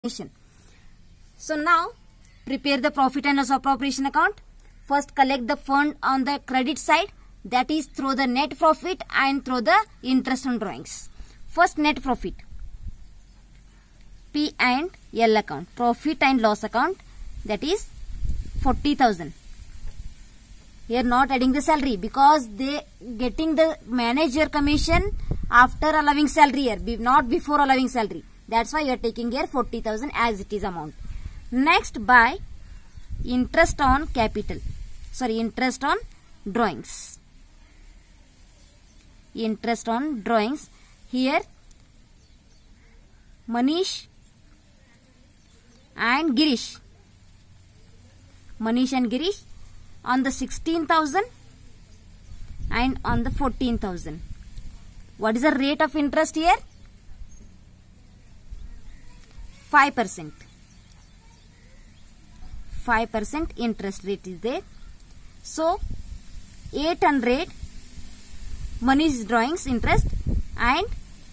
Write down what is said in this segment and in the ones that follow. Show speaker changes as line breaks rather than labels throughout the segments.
operation. So now prepare the profit and loss appropriation account. First collect the fund on the credit side, that is through the net profit and through the interest on drawings. First net profit, P and L account, profit and loss account, that is 40,000. Here not adding the salary because they getting the manager commission after allowing salary here, not before allowing salary. That's why you are taking here 40,000 as it is amount. Next by interest on capital, interest on drawings. Interest on drawings. Here Manish and Girish. Manish and Girish on the 16,000 and on the 14,000. What is the rate of interest here? 5%. 5% interest rate is there. So 800 Manish drawings interest and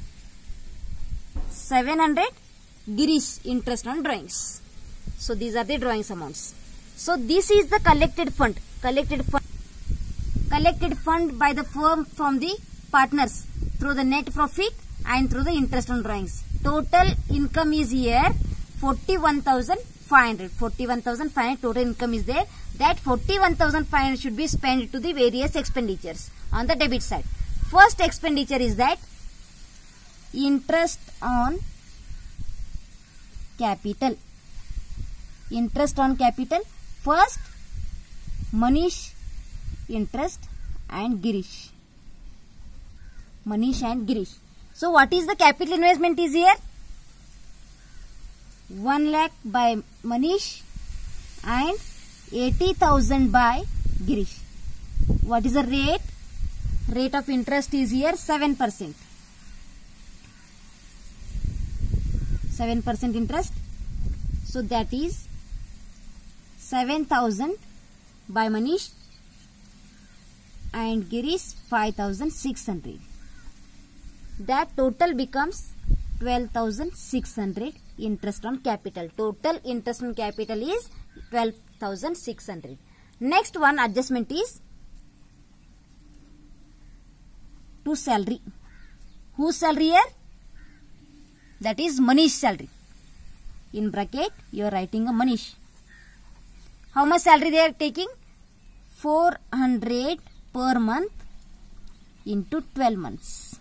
700 Girish interest on drawings. So these are the drawings amounts. So this is the collected fund. Collected fund by the firm from the partners through the net profit and through the interest on drawings. Total income is here 41,500. 41,500 total income is there. That 41,500 should be spent to the various expenditures on the debit side. First expenditure is that interest on capital. Interest on capital. First Manish interest and Girish. Manish and Girish. So what is the capital investment is here? 1 lakh by Manish and 80,000 by Girish. What is the rate? Rate of interest is here 7%. 7% interest. So that is 7,000 by Manish and Girish 5,600. That total becomes 12,600 interest on capital. Total interest on capital is 12,600. Next one adjustment is to salary. Whose salary here? That is Manish salary. In bracket you are writing a Manish. How much salary they are taking? 400 per month into 12 months.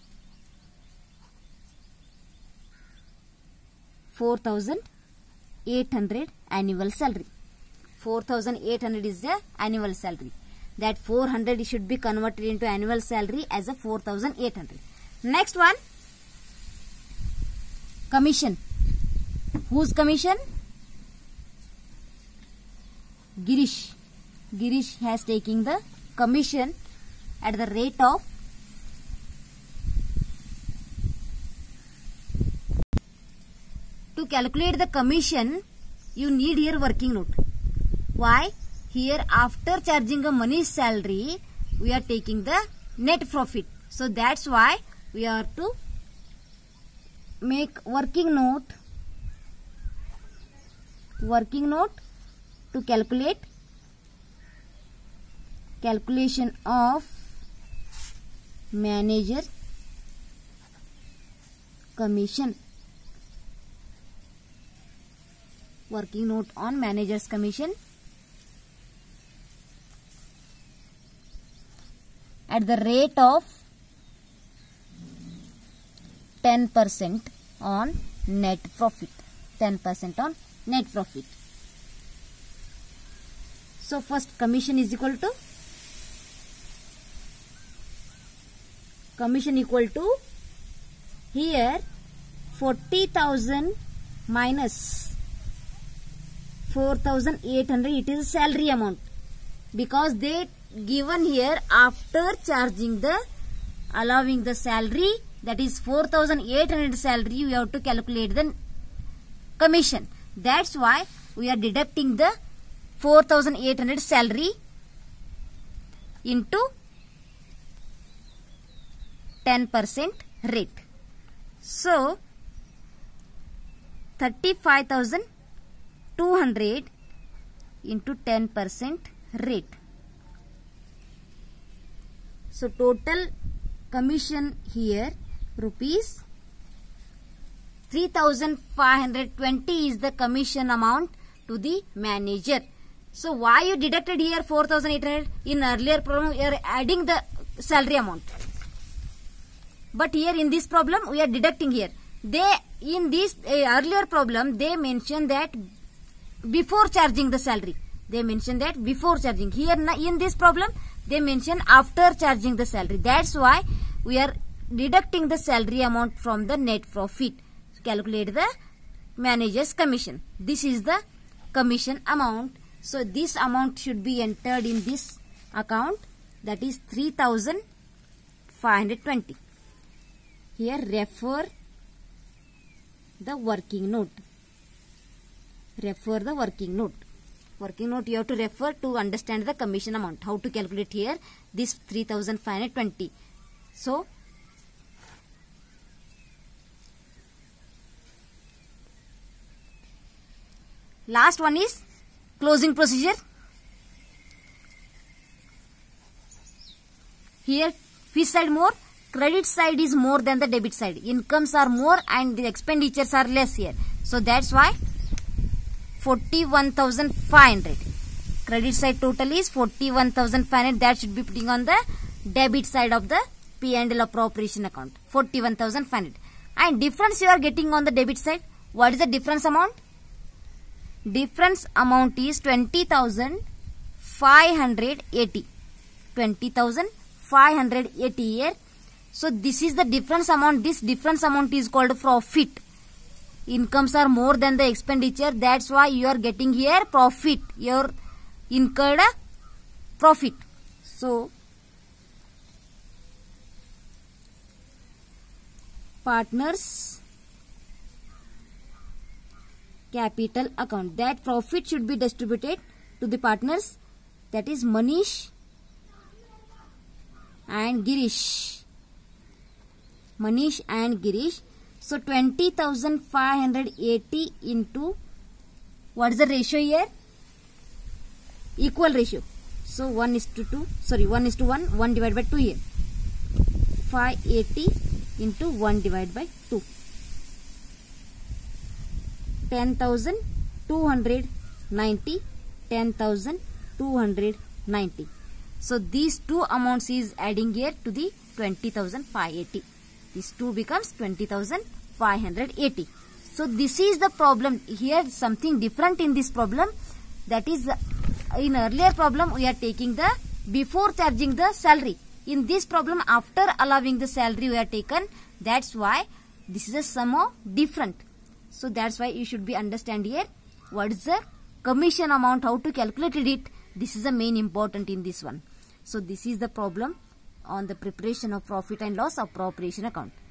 4,800 annual salary. 4,800 is the annual salary. That 400 should be converted into annual salary as a 4,800. Next one, commission. Whose commission? Girish. Girish has taken the commission at the rate of to calculate the commission you need here working note. Why? Here after charging a Manish salary we are taking the net profit. So that's why we have to make working note to calculation of manager commission. Working note on manager's commission at the rate of 10% on net profit. 10% on net profit. So first commission is equal to here 40,000 minus 4,800, it is salary amount because they given here after charging the allowing the salary, that is 4,800 salary, we have to calculate the commission. That's why we are deducting the 4,800 salary into 10% rate. So 35,200 into 10% rate. So total commission here rupees 3,520 is the commission amount to the manager. So why you deducted here 4,800? In earlier problem you are adding the salary amount, but here in this problem we are deducting here. In this earlier problem they mentioned that before charging the salary. They mentioned that before charging. Here in this problem they mention after charging the salary. That's why we are deducting the salary amount from the net profit to calculate the manager's commission. This is the commission amount. So this amount should be entered in this account, that is 3,520. Here refer the working note. Refer the working note. Working note you have to refer to understand the commission amount. How to calculate here this 3,520. So last one is closing procedure. Here which side more? Credit side is more than the debit side. Incomes are more and the expenditures are less here. So that's why 41,500. Credit side total is 41,500. That should be putting on the debit side of the P&L appropriation account. 41,500. And difference you are getting on the debit side. What is the difference amount? Difference amount is 20,580. 20,580 here. So this is the difference amount. This difference amount is called profit. Incomes are more than the expenditure. That's why you are getting here profit. Your incurred profit. So partners capital account. That profit should be distributed to the partners. That is Manish and Girish. Manish and Girish. So 20,580 into, what is the ratio here? Equal ratio. So 1:2. Sorry, 1:1. 1 divided by 2 here. 580 into 1 divided by 2. 10,290. 10,290. So these two amounts is adding here to the 20,580. These two becomes 20,580. So this is the problem. Here something different in this problem. That is, in earlier problem we are taking the before charging the salary. In this problem after allowing the salary we are taken. That's why this is a somehow different. So that's why you should be understand here what is the commission amount, how to calculate it. This is the main important in this one. So this is the problem on the preparation of profit and loss appropriation account.